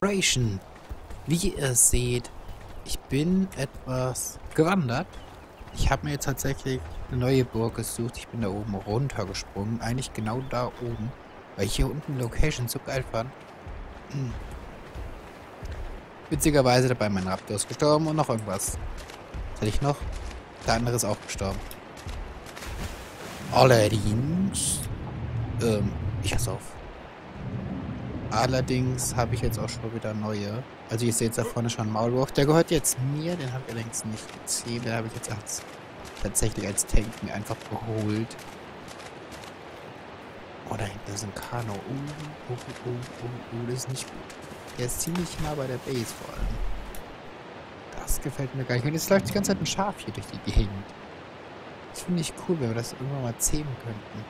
Exploration. Wie ihr seht, ich bin etwas gewandert. Ich habe mir jetzt tatsächlich eine neue Burg gesucht. Ich bin da oben runtergesprungen. Eigentlich genau da oben. Weil ich hier unten Location so geil fand. Witzigerweise dabei mein Raptor ist gestorben und noch irgendwas. Was hatte ich noch? Der andere ist auch gestorben. Allerdings. Ich hasse auf. Allerdings habe ich jetzt auch schon wieder neue. Also ihr seht da vorne schon Maulwurf. Der gehört jetzt mir. Den habe ich allerdings nicht gezählt. Den habe ich jetzt tatsächlich als Tank mir einfach geholt. Oh, da hinten ist ein Kano. Das ist nicht gut. Der ist ziemlich nah bei der Base vor allem. Das gefällt mir gar nicht. Und jetzt läuft die ganze Zeit ein Schaf hier durch die Gegend. Das finde ich cool, wenn wir das irgendwann mal zähmen könnten.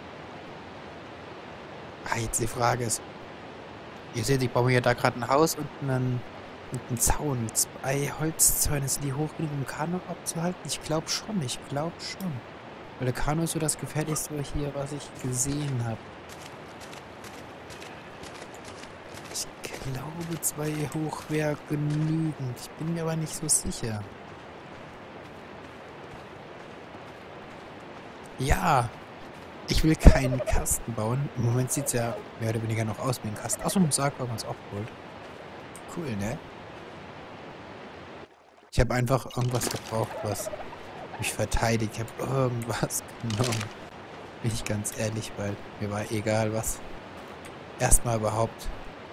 Ah, jetzt die Frage ist, ihr seht, ich baue mir ja da gerade ein Haus und einen Zaun. 2 Holzzäune, sind die hoch genug, um Kanu abzuhalten? Ich glaube schon. Weil der Kanu ist so das Gefährlichste hier, was ich gesehen habe. Ich glaube, 2 hoch wäre genügend. Ich bin mir aber nicht so sicher. Ja, ich will keinen Kasten bauen. Im Moment sieht es ja mehr oder weniger noch aus wie ein Kasten. Außer im Sarg haben wir uns auch geholt. Cool, ne? Ich habe einfach irgendwas gebraucht, was mich verteidigt. Ich habe irgendwas genommen. Bin ich ganz ehrlich, weil mir war egal was. Erstmal überhaupt.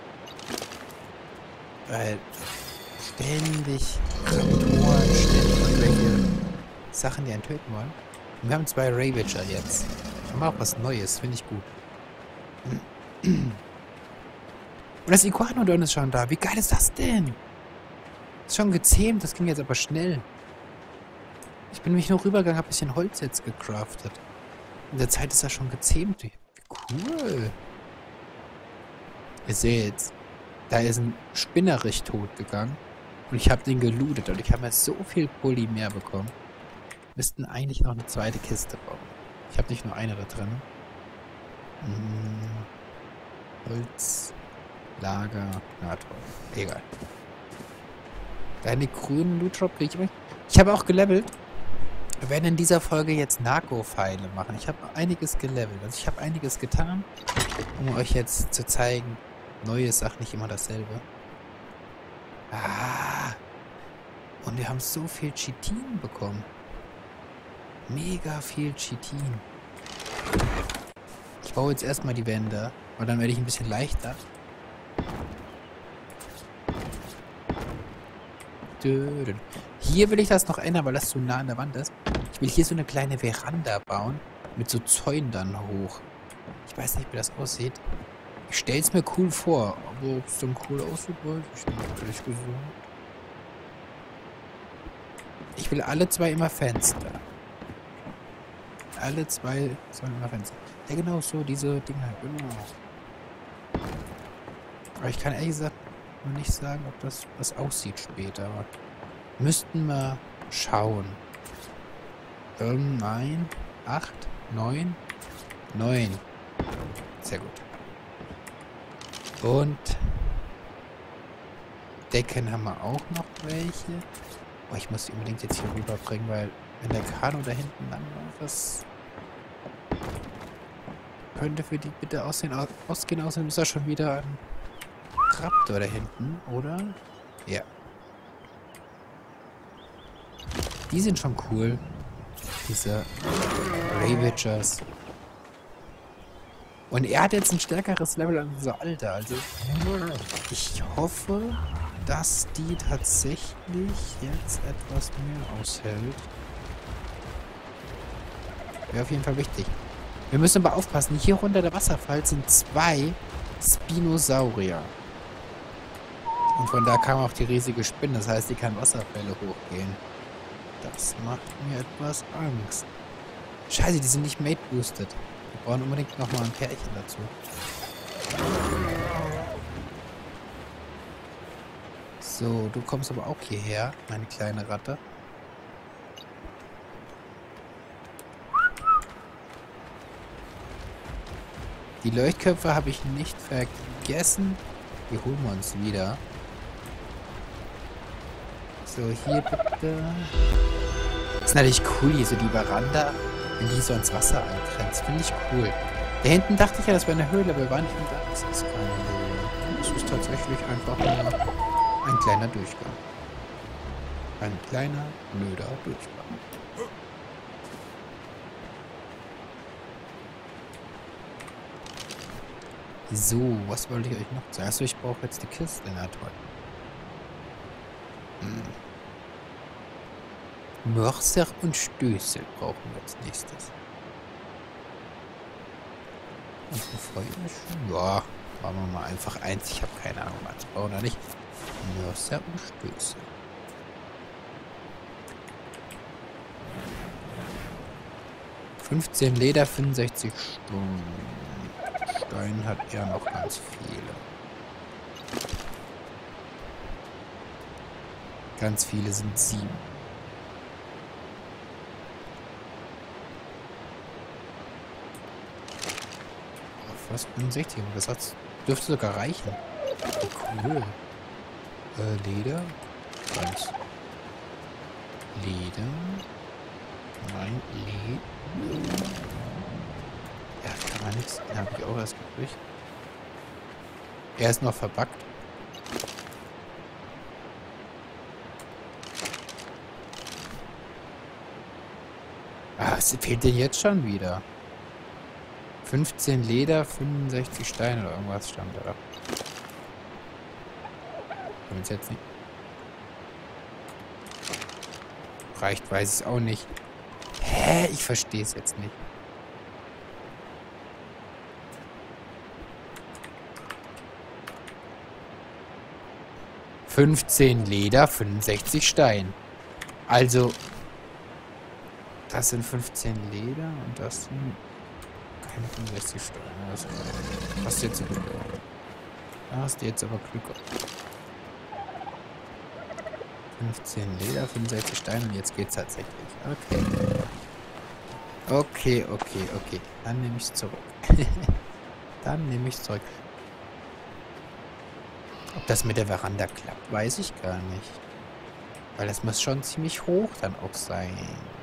Weil ständig Raptoren, ständig irgendwelche Sachen, die einen töten wollen. Und wir haben 2 Ravager jetzt. Haben wir auch was Neues, finde ich gut. Und das Iguanodon ist schon da. Wie geil ist das denn? Ist schon gezähmt, das ging jetzt aber schnell. Ich bin nämlich nur rübergegangen, habe ein bisschen Holz jetzt gecraftet. In der Zeit ist er schon gezähmt. Wie cool. Ihr seht, da ist ein Spinnerich tot gegangen. Und ich habe den gelootet und ich habe jetzt so viel Polymer bekommen. Müssten eigentlich noch eine zweite Kiste bauen. Ich habe nicht nur eine da drin. Holz, Lager, na toll. Egal. Deine grünen Loot-Drop kriege ich immer. Ich habe auch gelevelt. Wir werden in dieser Folge jetzt Narco-Pfeile machen. Ich habe einiges gelevelt. Also ich habe einiges getan, um euch jetzt zu zeigen. Neue Sachen, nicht immer dasselbe. Ah. Und wir haben so viel Chitin bekommen. Mega viel Chitin. Ich baue jetzt erstmal die Wände. Und dann werde ich ein bisschen leichter. Hier will ich das noch ändern, weil das zu nah an der Wand ist. Ich will hier so eine kleine Veranda bauen. Mit so Zäunen dann hoch. Ich weiß nicht, wie das aussieht. Ich stelle es mir cool vor. Aber ob es dann cool aussieht, weiß ich nicht, ehrlich gesagt. Ich will alle 2 immer Fenster. Alle 2 sollen immer Fenster. Ja, genau so, diese Dinger. Genau. Aber ich kann ehrlich gesagt noch nicht sagen, ob das was aussieht später. Müssten wir schauen. 9, 8, 9, 9. Sehr gut. Und Decken haben wir auch noch welche. Oh, ich muss die unbedingt jetzt hier rüberbringen, weil wenn der Kanu da hinten lang war, was könnte für die bitte ausgehen, außerdem ist da schon wieder ein Raptor da hinten, oder? Ja. Die sind schon cool. Diese Ravagers. Und er hat jetzt ein stärkeres Level als unser Alter. Also ich hoffe, dass die tatsächlich jetzt etwas mehr aushält. Wäre auf jeden Fall wichtig. Wir müssen aber aufpassen. Hier unter der Wasserfall sind 2 Spinosaurier. Und von da kam auch die riesige Spinne. Das heißt, die kann Wasserfälle hochgehen. Das macht mir etwas Angst. Scheiße, die sind nicht mate-boosted. Wir brauchen unbedingt nochmal ein Pärchen dazu. So, du kommst aber auch hierher, meine kleine Ratte. Die Leuchtköpfe habe ich nicht vergessen. Die holen wir uns wieder. So, hier bitte. Das ist natürlich cool, hier so die Veranda, wenn die so ans Wasser angrenzt. Finde ich cool. Da hinten dachte ich ja, das wäre eine Höhle, aber wir waren nicht da. Das ist keine Höhle. Das ist tatsächlich einfach nur ein kleiner Durchgang. Ein kleiner, blöder Durchgang. So, was wollte ich euch noch sagen? Achso, ich brauche jetzt die Kiste. Na toll. Mörser und Stößel brauchen wir als nächstes. Und ein Feuer? Ja, machen wir mal einfach eins. Ich habe keine Ahnung, was wir brauchen oder nicht. Mörser und Stößel. $15 Leder, 65 Stunden. Stein hat er noch ganz viele. Ganz viele sind 7. Was? 65? Das hat's, dürfte sogar reichen. Cool. Leder. Ganz. Leder. Nein, Leder. Ja, kann man nichts. Den habe ich auch erst gekriegt. Er ist noch verbuggt. Ah, es fehlt denn jetzt schon wieder. 15 Leder, 65 Steine oder irgendwas stand da. Wenn es jetzt nicht reicht, weiß ich es auch nicht. Hä? Ich verstehe es jetzt nicht. $15 Leder, 65 Stein. Also, das sind 15 Leder und das sind keine 65 Steine. Das hast du jetzt Glück. Da hast du jetzt aber Glück. 15 Leder, 65 Steine und jetzt geht's tatsächlich. Okay. Okay. Dann nehme ich es zurück. Dann nehme ich es zurück. Ob das mit der Veranda klappt, weiß ich gar nicht. Weil das muss schon ziemlich hoch dann auch sein.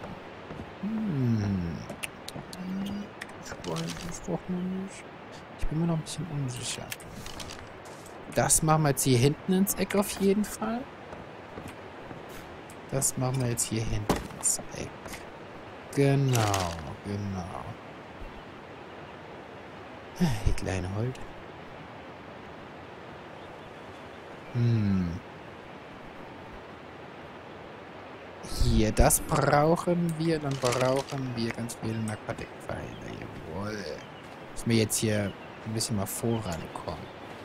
Ich weiß es doch noch nicht. Ich bin mir noch ein bisschen unsicher. Das machen wir jetzt hier hinten ins Eck auf jeden Fall. Das machen wir jetzt hier hinten ins Eck. Genau. Die kleine Holt. Hier, das brauchen wir. Dann brauchen wir ganz viele Narkotikpfeile. Jawohl. Müssen wir jetzt hier ein bisschen mal vorankommen.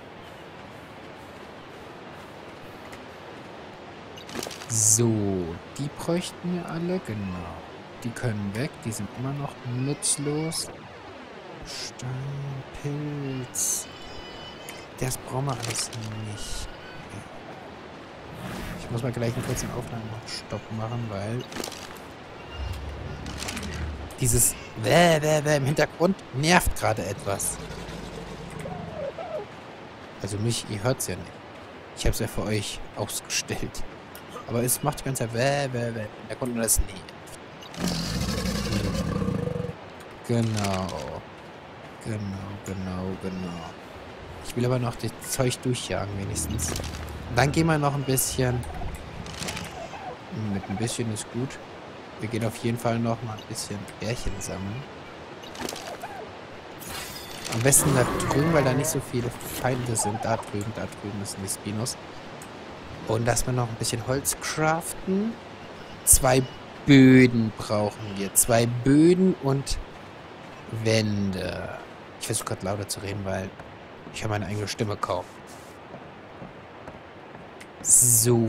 So, die bräuchten wir alle, genau. Die können weg, die sind immer noch nutzlos. Stein, Pilz. Das brauchen wir alles nicht. Ich muss mal gleich einen kurzen Aufnahmestopp machen, weil dieses im Hintergrund nervt gerade etwas. Also mich, ihr hört es ja nicht. Ich habe es ja für euch ausgestellt. Aber es macht die ganze Zeit im Hintergrund und das nervt. Genau. Ich will aber noch das Zeug durchjagen wenigstens. Und dann gehen wir noch ein bisschen. Mit ein bisschen ist gut. Wir gehen auf jeden Fall noch mal ein bisschen Bärchen sammeln. Am besten da drüben, weil da nicht so viele Feinde sind. Da drüben ist ein Spinos. Und dass wir noch ein bisschen Holz craften. 2 Böden brauchen wir. 2 Böden und Wände. Ich versuche gerade lauter zu reden, weil ich habe meine eigene Stimme kaum. So.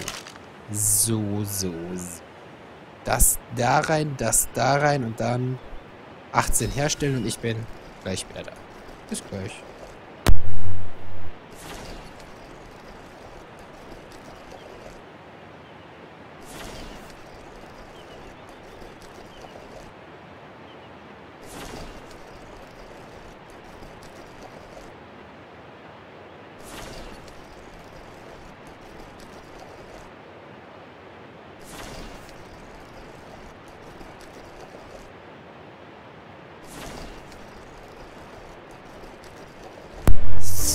Das da rein und dann 18 herstellen und ich bin gleich wieder da. Bis gleich.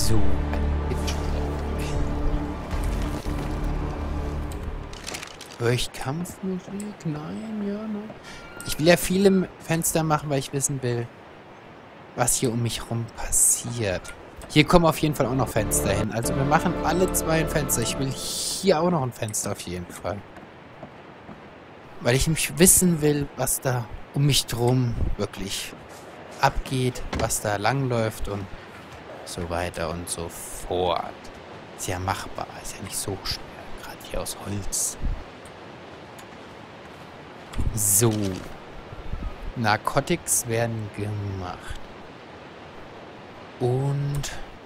So, ein Bildschirm. Höre ich Kampfmusik? Nein, ja, nein. Ich will ja viele Fenster machen, weil ich wissen will, was hier um mich rum passiert. Hier kommen auf jeden Fall auch noch Fenster hin. Also wir machen alle 2 ein Fenster. Ich will hier auch noch ein Fenster auf jeden Fall. Weil ich nämlich wissen will, was da um mich drum wirklich abgeht, was da langläuft und so weiter und so fort. Ist ja machbar, ist ja nicht so schwer. Gerade hier aus Holz. So. Narcotics werden gemacht. Und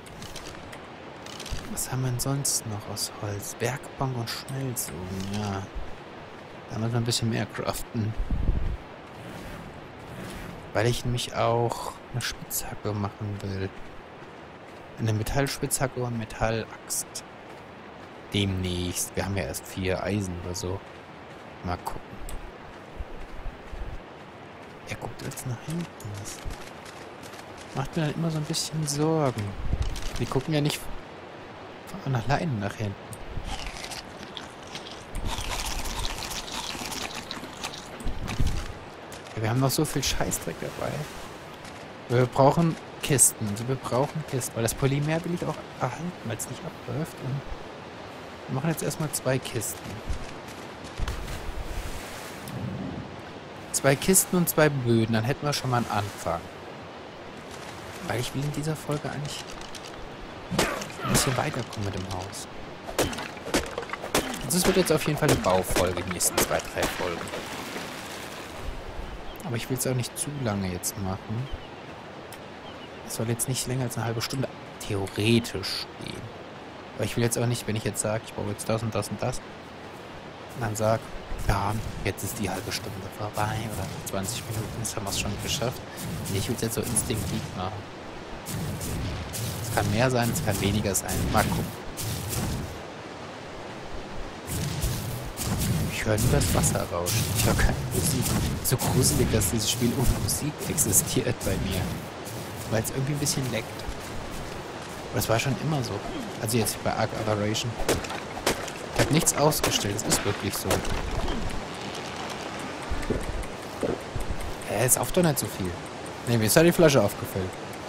was haben wir denn sonst noch aus Holz? Werkbank und Schmelzofen, ja. Da müssen wir ein bisschen mehr craften. Weil ich nämlich auch eine Spitzhacke machen will. Eine Metallspitzhacke und Metallaxt. Demnächst. Wir haben ja erst 4 Eisen oder so. Mal gucken. Er guckt jetzt nach hinten. Das macht mir dann immer so ein bisschen Sorgen. Die gucken ja nicht von alleine nach hinten. Ja, wir haben noch so viel Scheißdreck dabei. Wir brauchen Kisten. Also wir brauchen Kisten. Weil das Polymer will ich auch erhalten, weil es nicht abläuft. Und wir machen jetzt erstmal 2 Kisten. 2 Kisten und 2 Böden. Dann hätten wir schon mal einen Anfang. Weil ich will in dieser Folge eigentlich ein bisschen weiterkommen mit dem Haus. Also es wird jetzt auf jeden Fall eine Baufolge, die nächsten 2, 3 Folgen. Aber ich will es auch nicht zu lange jetzt machen. Es soll jetzt nicht länger als eine halbe Stunde theoretisch gehen. Aber ich will jetzt auch nicht, wenn ich jetzt sage, ich baue jetzt das und das und das, und dann sage, ja, jetzt ist die halbe Stunde vorbei oder 20 Minuten, jetzt haben wir es schon geschafft. Nee, ich will es jetzt so instinktiv machen. Es kann mehr sein, es kann weniger sein. Mal gucken. Ich höre nur das Wasser rauschen. Ich höre keine Musik. So gruselig, dass dieses Spiel ohne Musik existiert bei mir. Weil es irgendwie ein bisschen leckt. Aber das war schon immer so. Also jetzt bei Ark Aberration. Ich habe nichts ausgestellt, es ist wirklich so. Es auf doch nicht so viel. Ne, mir ist ja die Flasche aufgefüllt.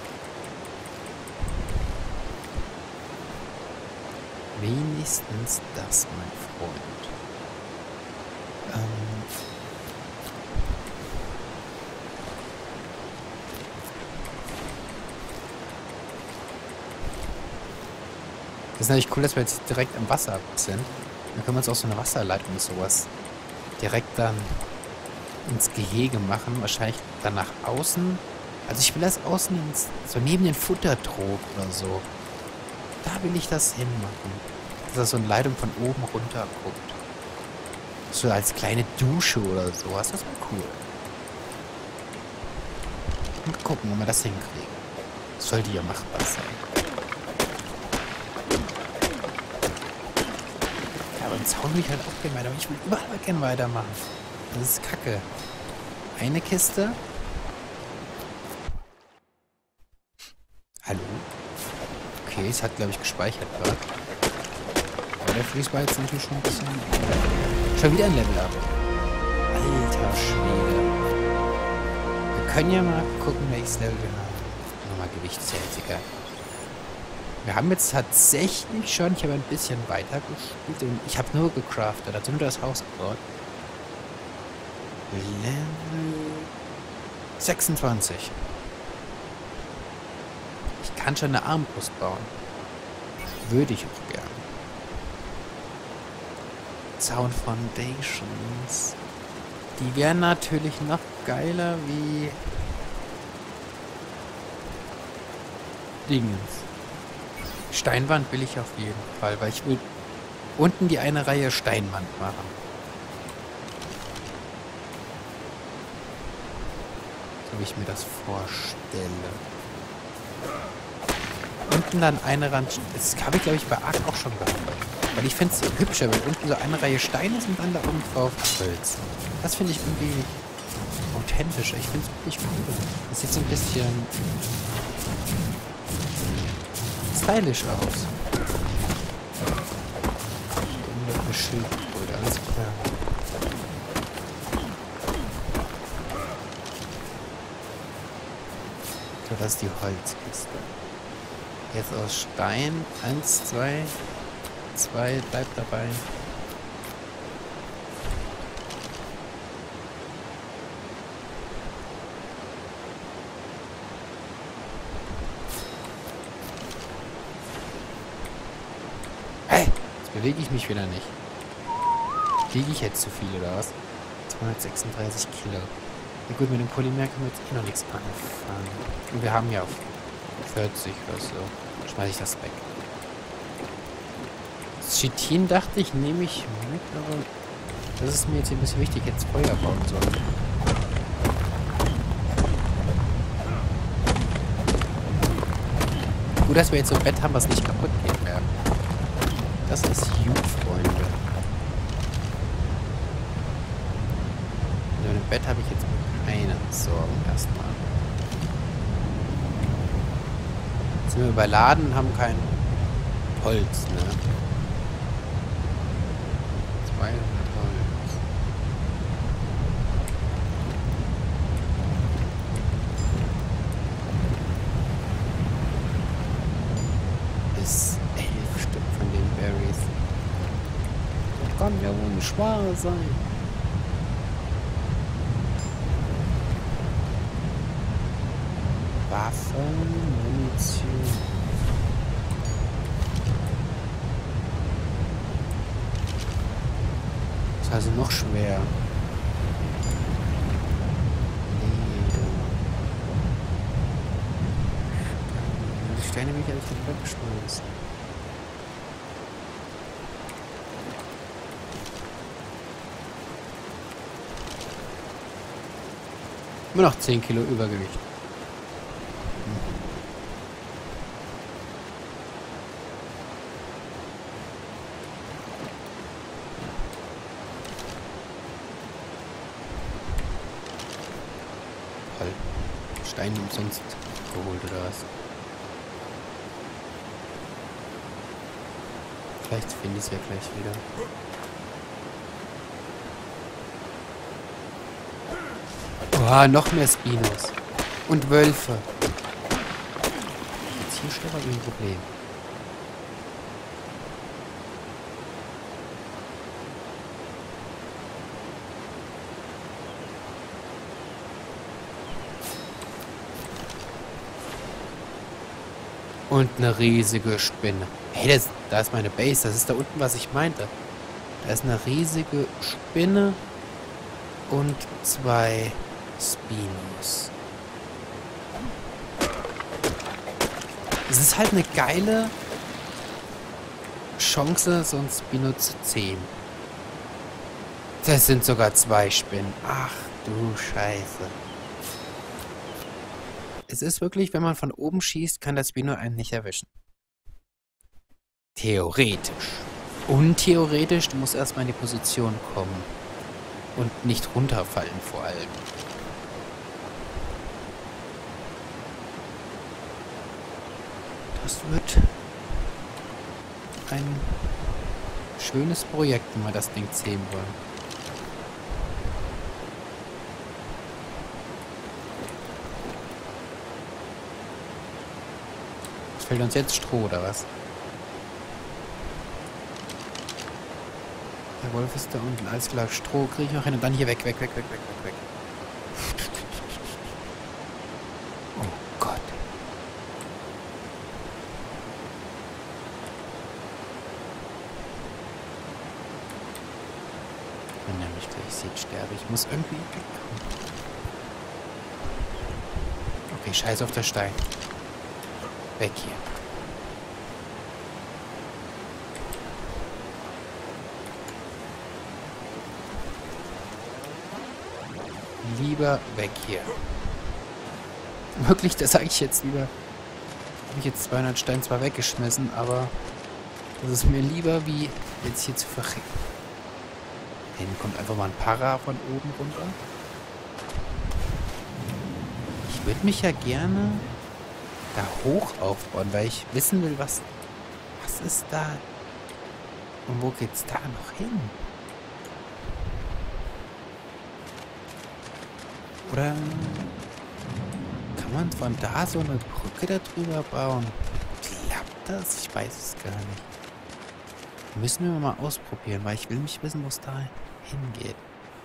Wenigstens das, mein Freund. Das ist natürlich cool, dass wir jetzt direkt am Wasser sind. Dann können wir uns auch so eine Wasserleitung und sowas direkt dann ins Gehege machen. Wahrscheinlich dann nach außen. Also ich will das außen so neben den Futtertrog oder so. Da will ich das hinmachen. Dass da so eine Leitung von oben runter guckt. So als kleine Dusche oder sowas. Das wäre cool. Mal gucken, ob wir das hinkriegen. Das sollte ja machbar sein. Ja, aber im Zaun will ich halt auch gerne weiter. Aber ich will überall gerne weitermachen. Das ist kacke. Eine Kiste. Hallo? Okay, es hat, glaube ich, gespeichert gerade. Aber der Freeze war jetzt natürlich schon ein bisschen... Schon wieder ein Level up. Alter Schwede. Wir können ja mal gucken, welches Level wir haben. Nochmal Gewicht, ist ja jetzt egal. Wir haben jetzt tatsächlich schon... Ich habe ein bisschen weiter gespielt. Und ich habe nur gecraftet. Also nur das Haus gebaut. Level 26. Ich kann schon eine Armbrust bauen. Würde ich auch gerne. Sound Foundations. Die wären natürlich noch geiler wie Dingens. Steinwand will ich auf jeden Fall, weil ich will unten die eine Reihe Steinwand machen. So wie ich mir das vorstelle. Unten dann eine Rand. Das habe ich, glaube ich, bei Ark auch schon gehabt. Weil ich finde es hübscher, wenn unten so eine Reihe Steine sind und dann da oben drauf Holz. Das finde ich irgendwie authentischer. Ich finde es wirklich cool. Das ist jetzt so ein bisschen stylisch aus. Eine Schildkröte, alles klar. So, das ist die Holzkiste. Jetzt aus Stein. 1, 2. 2, bleibt dabei. Hey! Jetzt bewege ich mich wieder nicht. Wiege ich jetzt zu viel oder was? 236 Kilo. Ja gut, mit dem Polymer können wir jetzt eh noch nichts anfangen. Und wir haben ja auf 40 oder so. Schmeiße ich das weg. Das Chitin dachte ich, nehme ich mit, aber das ist mir jetzt ein bisschen wichtig, jetzt Feuer bauen soll. Gut, dass wir jetzt so ein Bett haben, was nicht kaputt gehen werden. Das ist gut, Freunde. Mit dem Bett habe ich jetzt keine Sorgen erstmal. Jetzt sind wir überladen und haben kein Holz, ne? 200 Holz. Bis 11 Stück von den Berries. Das kann ja wohl nicht wahr sein. Waffen, Munition. Das ist also noch schwer. Die Steine will ich eigentlich nicht wegschmeißen. Immer noch 10 Kilo Übergewicht. Steine umsonst geholt oder was? Vielleicht finde ich es ja gleich wieder. Boah, noch mehr Spinos. Und Wölfe. Jetzt hier steht aber ein Problem. Und eine riesige Spinne. Hey, da ist meine Base. Das ist da unten, was ich meinte. Da ist eine riesige Spinne und 2 Spinos. Es ist halt eine geile Chance, so ein Spino zu zähmen. Das sind sogar 2 Spinnen. Ach du Scheiße. Es ist wirklich, wenn man von oben schießt, kann das Spino einen nicht erwischen. Theoretisch. Und theoretisch, du musst erstmal in die Position kommen. Und nicht runterfallen vor allem. Das wird ein schönes Projekt, wenn wir das Ding zähmen wollen. Fehlt uns jetzt Stroh, oder was? Der Wolf ist da unten. Alles klar, Stroh kriege ich noch hin und dann hier weg. Oh Gott. Wenn er mich gleich sieht, sterbe ich. Muss irgendwie wegkommen. Okay, scheiß auf der Stein. Weg hier. Lieber weg hier. Wirklich, das sage ich jetzt lieber. Habe ich jetzt 200 Steine zwar weggeschmissen, aber das ist mir lieber, wie jetzt hier zu verrecken. Hinten kommt einfach mal ein Para von oben runter. Ich würde mich ja gerne da hoch aufbauen, weil ich wissen will, was ist da und wo geht's da noch hin? Oder kann man von da so eine Brücke da drüber bauen? Klappt das? Ich weiß es gar nicht. Müssen wir mal ausprobieren, weil ich will nicht wissen, wo es da hingeht.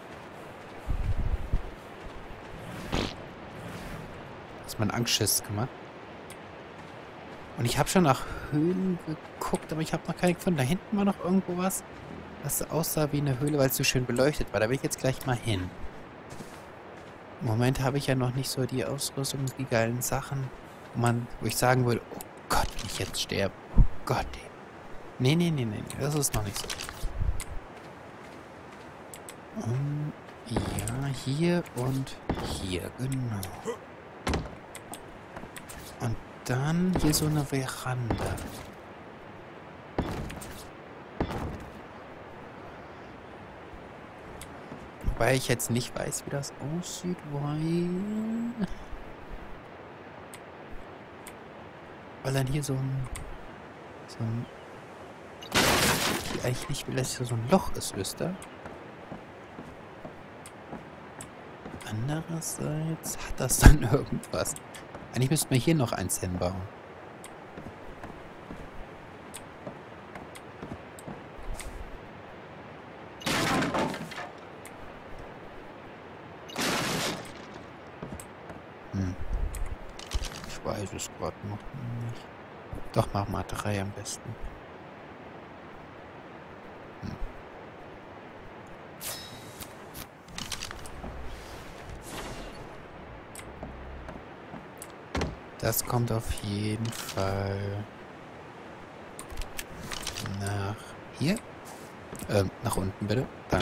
Ist mein Angstschiss gemacht. Und ich habe schon nach Höhlen geguckt, aber ich habe noch keine gefunden. Da hinten war noch irgendwo was, was aussah wie eine Höhle, weil es so schön beleuchtet war. Da will ich jetzt gleich mal hin. Im Moment habe ich ja noch nicht so die Ausrüstung, die geilen Sachen, wo ich sagen würde, oh Gott, wenn ich jetzt sterbe. Oh Gott. Nee, das ist noch nicht so. Ja, hier und hier, genau. Und dann hier so eine Veranda. Wobei ich jetzt nicht weiß, wie das aussieht, weil dann hier so ein ich eigentlich nicht will, dass hier so ein Loch ist, wisst ihr? Andererseits hat das dann irgendwas. Eigentlich müssten wir hier noch eins hinbauen. Ich weiß es gerade noch nicht. Doch, mach mal 3 am besten. Das kommt auf jeden Fall nach hier. Nach unten bitte. Danke.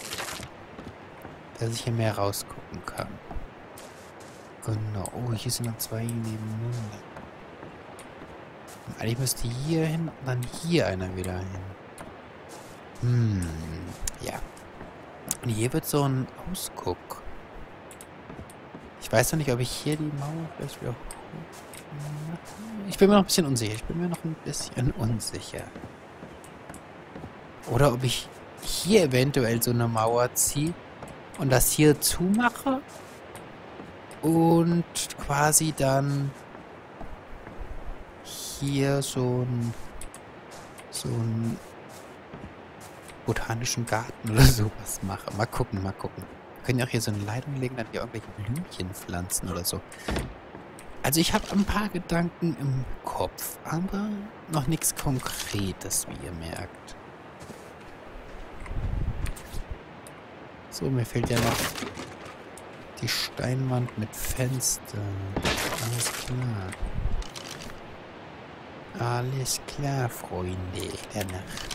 Dass ich hier mehr rausgucken kann. Genau. Oh, hier sind noch 2 nebeneinander. Und eigentlich müsste hier hin und dann hier einer wieder hin. Ja. Und hier wird so ein Ausguck. Ich weiß noch nicht, ob ich hier die Mauer vielleicht wieder... Ich bin mir noch ein bisschen unsicher. Oder ob ich hier eventuell so eine Mauer ziehe und das hier zumache und quasi dann hier so einen botanischen Garten oder sowas mache. Mal gucken. Wir können ja auch hier so eine Leitung legen, dann hier irgendwelche Blümchen pflanzen oder so. Also ich habe ein paar Gedanken im Kopf, aber noch nichts Konkretes, wie ihr merkt. So, mir fehlt ja noch die Steinwand mit Fenstern. Alles klar. Alles klar, Freunde der Nacht.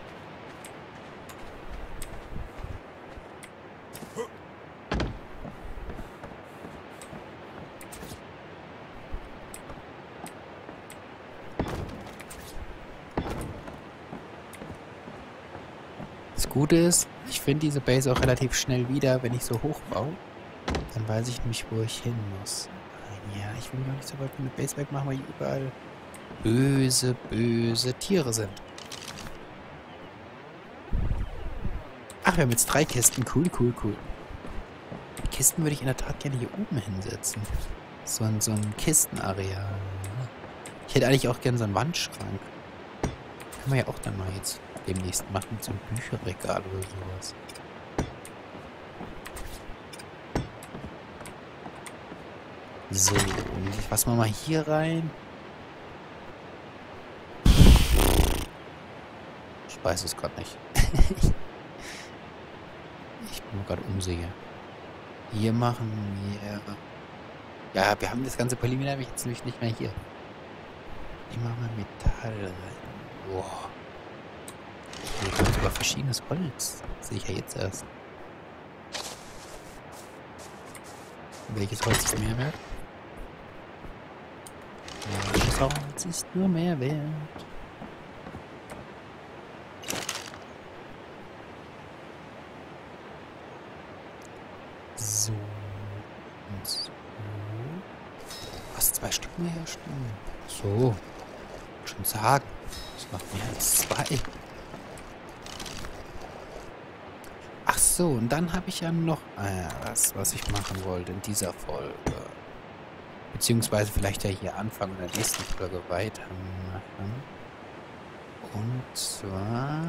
Das Gute ist, ich finde diese Base auch relativ schnell wieder, wenn ich so hoch baue. Dann weiß ich nämlich, wo ich hin muss. Ja, ich will gar nicht so weit von der Base wegmachen, weil hier überall böse Tiere sind. Ach, wir haben jetzt 3 Kisten. Cool. Die Kisten würde ich in der Tat gerne hier oben hinsetzen. So ein Kistenareal. Ich hätte eigentlich auch gerne so einen Wandschrank. Können wir ja auch dann mal jetzt demnächst machen, mit so einem Bücherregal oder sowas. So, und ich fasse mal hier rein. Ich weiß es gerade nicht. Ich bin mir gerade unsicher. Hier machen wir... Ja, wir haben das ganze Polymer nämlich jetzt nämlich nicht mehr hier. Ich mache mal Metall rein. Boah. Hier kommt sogar verschiedenes Holz. Das sehe ich ja jetzt erst. Welches Holz ist mehr wert? Welches Holz ist nur mehr wert? So. Und so. Was, 2 Stück mehr herstellen? So. Schon sagen. Das macht mehr als 2. Ach so, und dann habe ich ja noch was ich machen wollte in dieser Folge. Beziehungsweise vielleicht ja hier anfangen in der nächsten Folge weitermachen. Und zwar...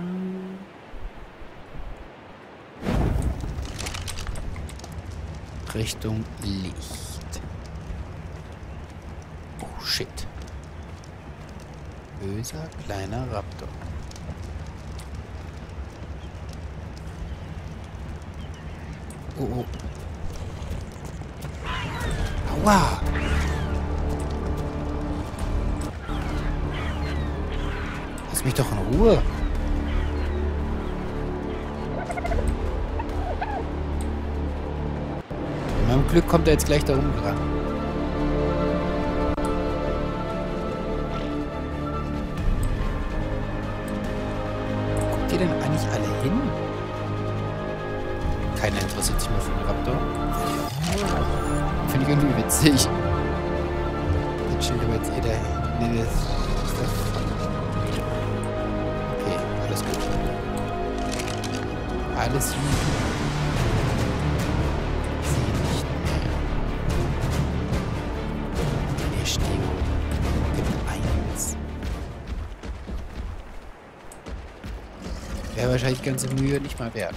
Richtung Licht. Oh, shit. Böser kleiner Raptor. Oh, oh. Aua! Lass mich doch in Ruhe. Mit meinem Glück kommt er jetzt gleich da oben dran. Wo guckt ihr denn eigentlich alle hin? Keiner interessiert sich mehr für den Raptor. Finde ich irgendwie witzig. Jetzt steht aber jetzt jeder. Nee, das ist das. Okay, alles gut. Alles gut. Ich sehe nicht mehr. Der Steo gibt 1. Wäre wahrscheinlich die ganze Mühe nicht mal wert.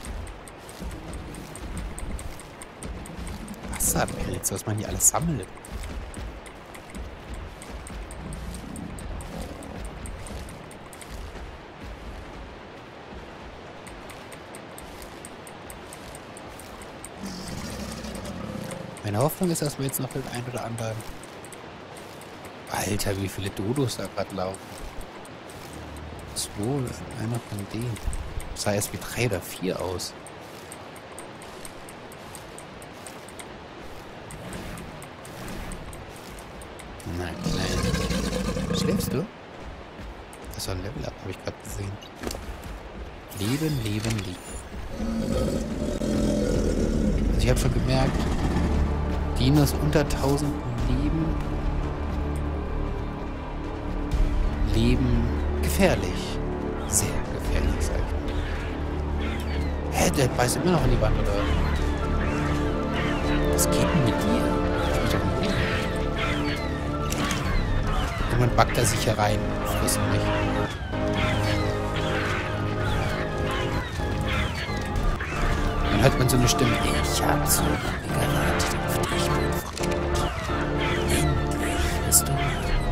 Wasserpilz, was man hier alles sammelt. Meine Hoffnung ist, dass wir jetzt noch den ein oder anderen... Alter, wie viele Dodos da gerade laufen. 2, einer von denen. Das sah erst wie 3 oder 4 aus. Nein, nein. Schläfst du? Das war ein Level-Up, habe ich gerade gesehen. Leben, leben, lieben. Also ich habe schon gemerkt, Dinos unter 1000 leben gefährlich. Sehr gefährlich, sag ich. Hä, der beißt immer noch in die Wand, oder? Was geht denn mit dir? Ich doch nicht. Irgendwann backt er sich hier rein. Frisst mich. Dann hört man so eine Stimme. Ich habe so lange gewartet auf dich, mein Freund. Endlich bist du da.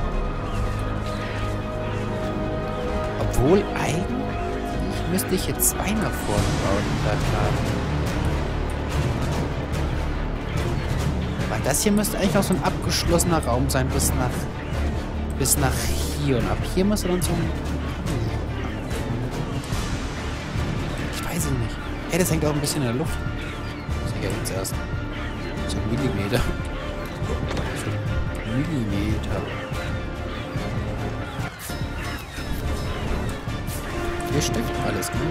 Obwohl eigentlich müsste ich jetzt 2 nach vorne bauen in der Tat. Weil das hier müsste eigentlich noch so ein abgeschlossener Raum sein bis nach hier. Und ab hier muss er dann so ein... Ich weiß es nicht. Hey, das hängt auch ein bisschen in der Luft. Das ist ja jetzt erst. So ein Millimeter. So ein Millimeter. Hier steckt alles gut.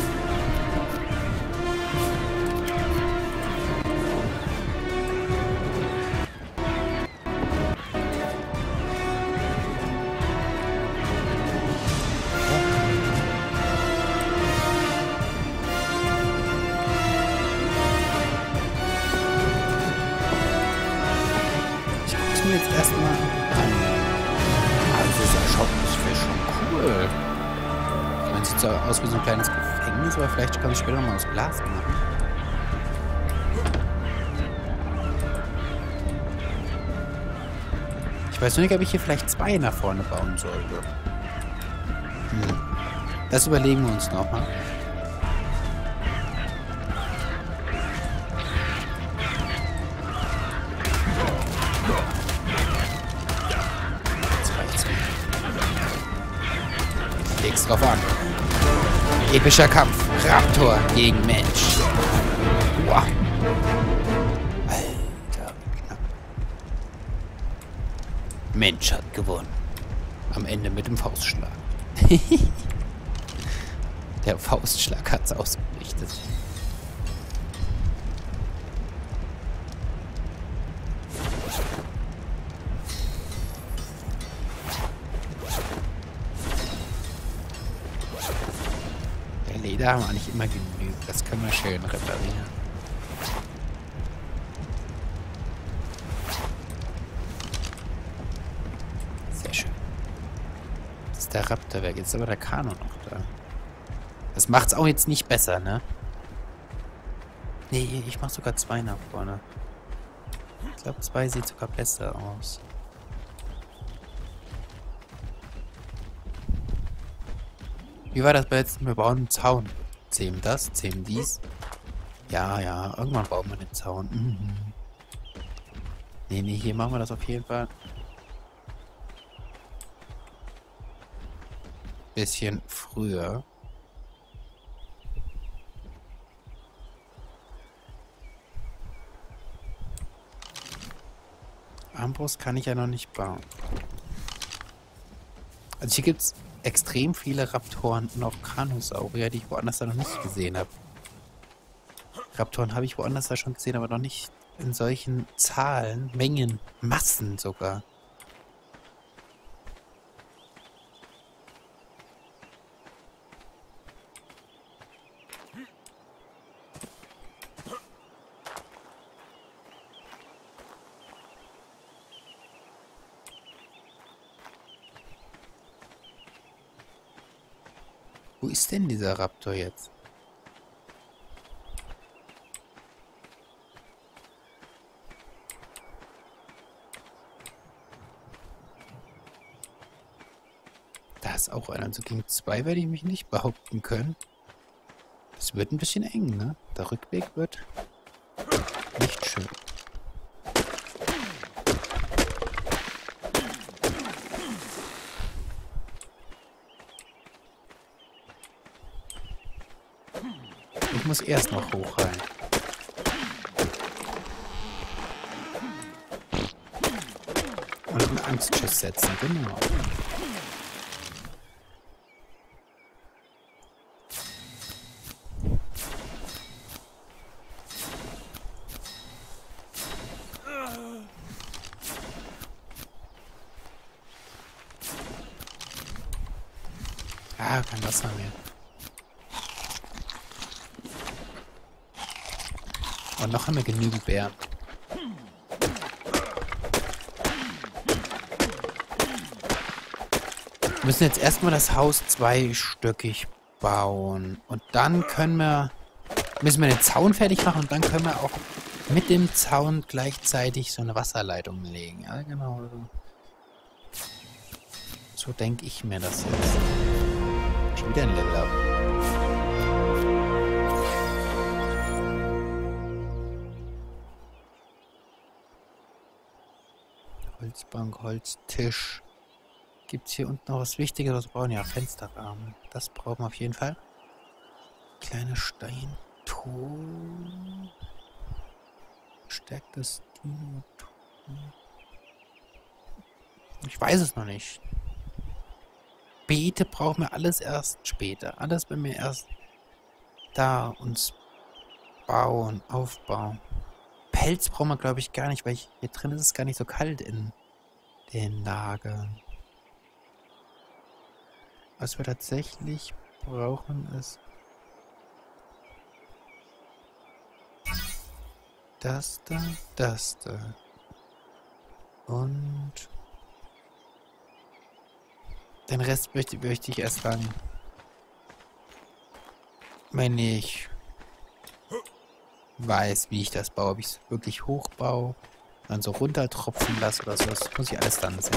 Ich gucke es mir jetzt erstmal an. Also dieser Shop ist schon cool. Sieht so aus wie so ein kleines Gefängnis, aber vielleicht kann ich später mal aus Glas machen. Ich weiß nur nicht, ob ich hier vielleicht 2 nach vorne bauen sollte. Das überlegen wir uns nochmal. Jetzt reicht's mir. Leg's drauf an. Epischer Kampf. Raptor gegen Mensch. Wow. Alter, knapp. Mensch hat gewonnen. Am Ende mit dem Faustschlag. Der Faustschlag hat's ausgerichtet. Okay, da haben wir nicht immer genügend. Das können wir schön reparieren. Sehr schön. Jetzt ist der Raptor weg. Jetzt ist aber der Kano noch da. Das macht's auch jetzt nicht besser, ne? Nee, ich mach sogar 2 nach vorne. Ich glaube, 2 sieht sogar besser aus. Wie war das bei letzten? Wir bauen einen Zaun. Zähmen das, zähmen dies. Ja, ja, irgendwann bauen wir den Zaun. Mhm. Nee, nee, hier machen wir das auf jeden Fall. Bisschen früher. Armbrust kann ich ja noch nicht bauen. Also hier gibt es extrem viele Raptoren und auch Kranosaurier, die ich woanders da noch nicht gesehen habe. Raptoren habe ich woanders da schon gesehen, aber noch nicht in solchen Zahlen, Mengen, Massen sogar. Wo ist denn dieser Raptor jetzt? Da ist auch einer. Also gegen 2 werde ich mich nicht behaupten können. Es wird ein bisschen eng, ne? Der Rückweg wird nicht schön. Ich muss erst noch hoch rein. Und einen Angstschuss setzen, genau. Ah, kein Wasser mehr. Und noch haben wir genügend Bären. Wir müssen jetzt erstmal das Haus zweistöckig bauen. Und dann müssen wir den Zaun fertig machen und dann können wir auch mit dem Zaun gleichzeitig so eine Wasserleitung legen. Ja, genau. So denke ich mir das jetzt. Schon wieder ein Level Up. Holzbank, Holztisch. Gibt es hier unten noch was Wichtigeres? Wir brauchen ja Fensterrahmen. Das brauchen wir auf jeden Fall. Kleine Steintor. Stärktes Dino-Tor. Ich weiß es noch nicht. Beete brauchen wir alles erst später. Alles, wenn wir erst da uns bauen, aufbauen. Pelz brauchen wir, glaube ich, gar nicht, weil hier drin ist es gar nicht so kalt in den Lagern. Was wir tatsächlich brauchen ist das da. Und den Rest möchte ich erst dann, wenn ich weiß, wie ich das baue, ob ich es wirklich hochbaue, dann so runtertropfen lasse oder so, das muss ich alles dann sehen.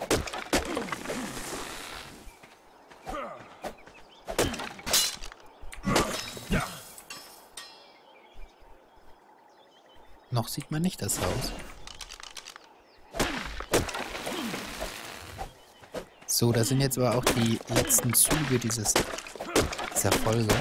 Noch sieht man nicht das Haus. So, da sind jetzt aber auch die letzten Züge dieser Folge.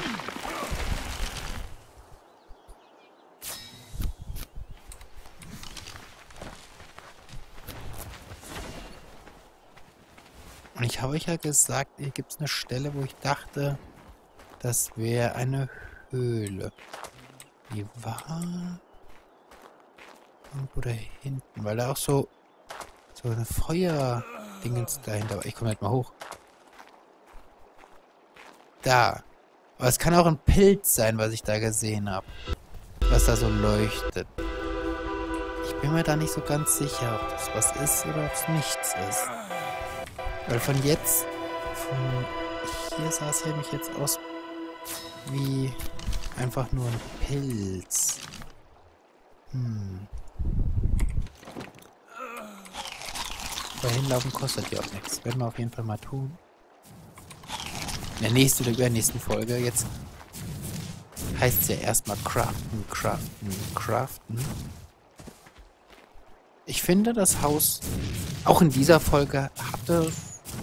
Und ich habe euch ja gesagt, hier gibt es eine Stelle, wo ich dachte, das wäre eine Höhle. Die war irgendwo da hinten, weil da auch so eine Feuerdingens dahinter war. Ich komme halt mal hoch. Da. Aber es kann auch ein Pilz sein, was ich da gesehen habe. Was da so leuchtet. Ich bin mir da nicht so ganz sicher, ob das was ist oder ob es nichts ist. Weil von hier sah es nämlich jetzt aus wie einfach nur ein Pilz. Aber hinlaufen kostet ja auch nichts. Werden wir auf jeden Fall mal tun. In der nächsten oder übernächsten Folge. Jetzt heißt es ja erstmal craften, craften, craften. Ich finde, das Haus auch in dieser Folge hatte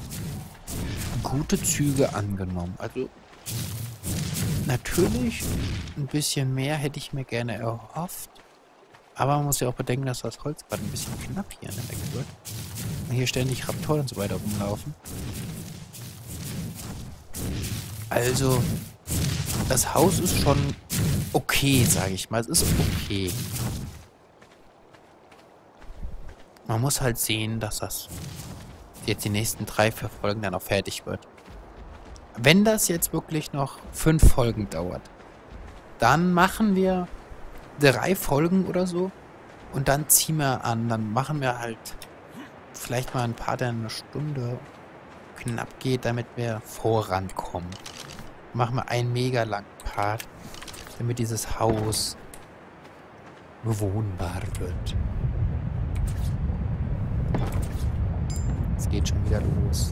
gute Züge angenommen. Also natürlich ein bisschen mehr hätte ich mir gerne erhofft. Aber man muss ja auch bedenken, dass das Holz gerade ein bisschen knapp hier in der Ecke wird. Und hier ständig Raptoren und so weiter rumlaufen. Also, das Haus ist schon okay, sage ich mal. Es ist okay. Man muss halt sehen, dass das jetzt die nächsten 3, 4 Folgen dann auch fertig wird. Wenn das jetzt wirklich noch 5 Folgen dauert, dann machen wir 3 Folgen oder so und dann ziehen wir an. Dann machen wir halt vielleicht mal ein paar, der eine Stunde knapp geht, damit wir vorankommen. Machen wir einen mega langen Part, damit dieses Haus bewohnbar wird. Es geht schon wieder los.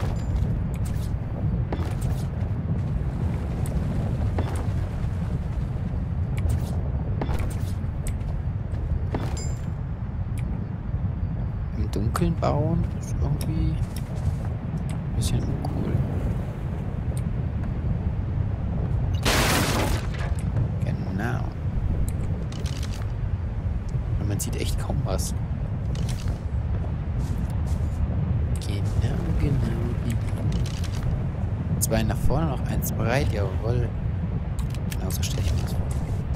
Im Dunkeln bauen ist irgendwie ein bisschen uncool. Genau. Und man sieht echt kaum was. Genau. 2 nach vorne, noch 1 breit, jawohl. Genau so stelle ich mir das vor.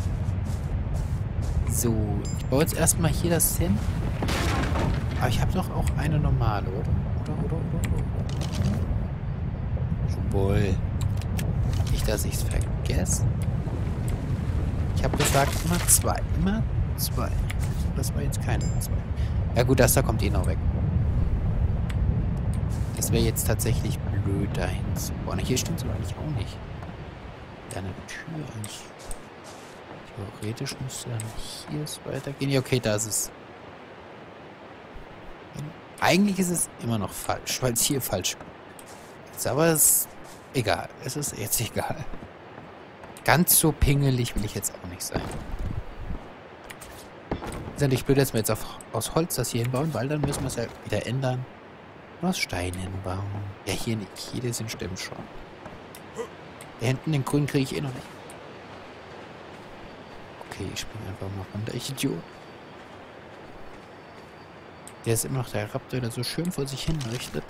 So, ich baue jetzt erstmal hier das hin. Aber ich habe doch auch eine normale, oder? Oder? Jawohl. Nicht, dass ich es vergesse. Ich habe gesagt, immer 2. Immer 2. Das war jetzt keine 2. Ja gut, das da kommt eh noch weg. Das wäre jetzt tatsächlich blöd, dahin zu bauen. Hier stimmt es aber eigentlich auch nicht. Da eine Tür eigentlich. Theoretisch müsste dann hier es weitergehen. Ja, okay, da ist es. Eigentlich ist es immer noch falsch, weil es hier falsch ist. Aber es ist egal. Es ist jetzt egal. Ganz so pingelig will ich jetzt auch nicht sein. Ist natürlich blöd, dass wir jetzt aus Holz das hier hinbauen, weil dann müssen wir es ja wieder ändern. Aus Stein hinbauen. Ja, hier nicht. Hier sind stimmt schon. Da hinten den grünen kriege ich eh noch nicht. Okay, ich springe einfach mal runter. Ich Idiot. Der ist immer noch der Raptor, der so schön vor sich hin leuchtet.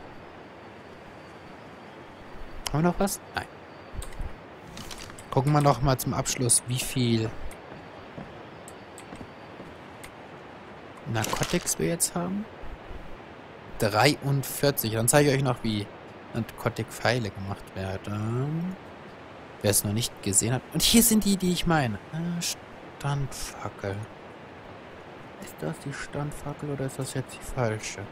Haben wir noch was? Nein. Gucken wir noch mal zum Abschluss, wie viel Narcotics wir jetzt haben. 43. Dann zeige ich euch noch, wie Narcotic-Pfeile gemacht werden. Wer es noch nicht gesehen hat. Und hier sind die, die ich meine. Standfackel. Ist das die Standfackel oder ist das jetzt die falsche?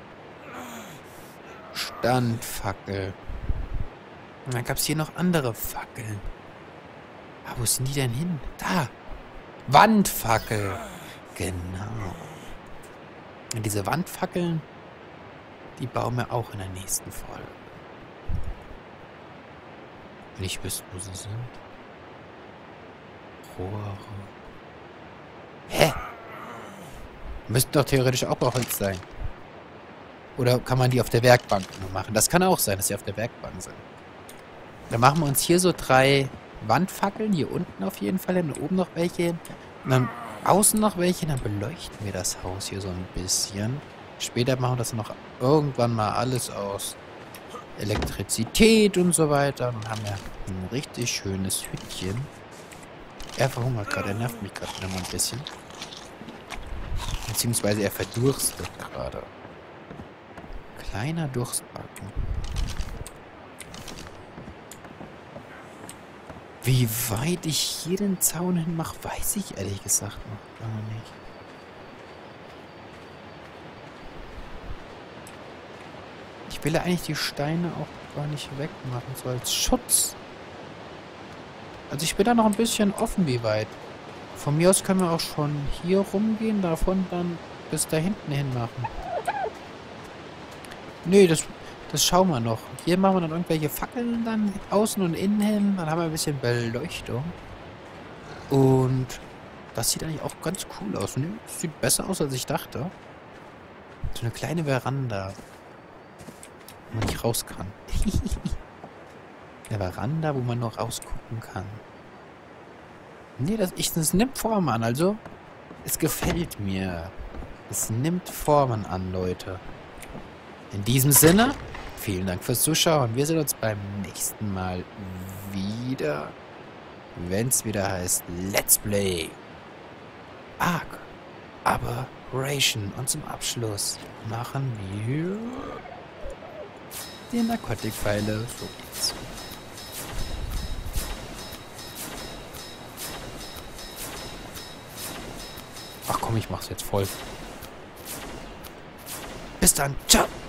Standfackel. Und dann gab es hier noch andere Fackeln. Ah, wo sind die denn hin? Da! Wandfackel! Genau. Und diese Wandfackeln, die bauen wir auch in der nächsten Folge. Wenn ich wüsste, wo sie sind. Rohre. Hä? Müssten doch theoretisch auch bei Holz sein. Oder kann man die auf der Werkbank nur machen? Das kann auch sein, dass sie auf der Werkbank sind. Dann machen wir uns hier so 3 Wandfackeln. Hier unten auf jeden Fall hin. Und oben noch welche hin. Und dann außen noch welche. Dann beleuchten wir das Haus hier so ein bisschen. Später machen wir das noch irgendwann mal alles aus Elektrizität und so weiter. Und dann haben wir ein richtig schönes Hütchen. Er verhungert gerade. Er nervt mich gerade wieder mal ein bisschen. Beziehungsweise er verdurstet gerade. Kleiner Durstbalken. Wie weit ich hier den Zaun hin mache, weiß ich ehrlich gesagt noch gar nicht. Ich will ja eigentlich die Steine auch gar nicht wegmachen, so als Schutz. Also ich bin da noch ein bisschen offen, wie weit. Von mir aus können wir auch schon hier rumgehen, davon dann bis da hinten hin machen. Nee, das schauen wir noch. Hier machen wir dann irgendwelche Fackeln dann außen und innen hin. Dann haben wir ein bisschen Beleuchtung. Und das sieht eigentlich auch ganz cool aus. Nee, das sieht besser aus, als ich dachte. So eine kleine Veranda. Wo man nicht raus kann. Eine Veranda, wo man noch rausgucken kann. Nee, das nimmt Form an. Also, es gefällt mir. Es nimmt Formen an, Leute. In diesem Sinne, vielen Dank fürs Zuschauen. Wir sehen uns beim nächsten Mal wieder, wenn es wieder heißt Let's Play Ark Aberration. Und zum Abschluss machen wir die Narkotikpfeile. So geht's. Ach komm, ich mach's jetzt voll. Bis dann. Ciao.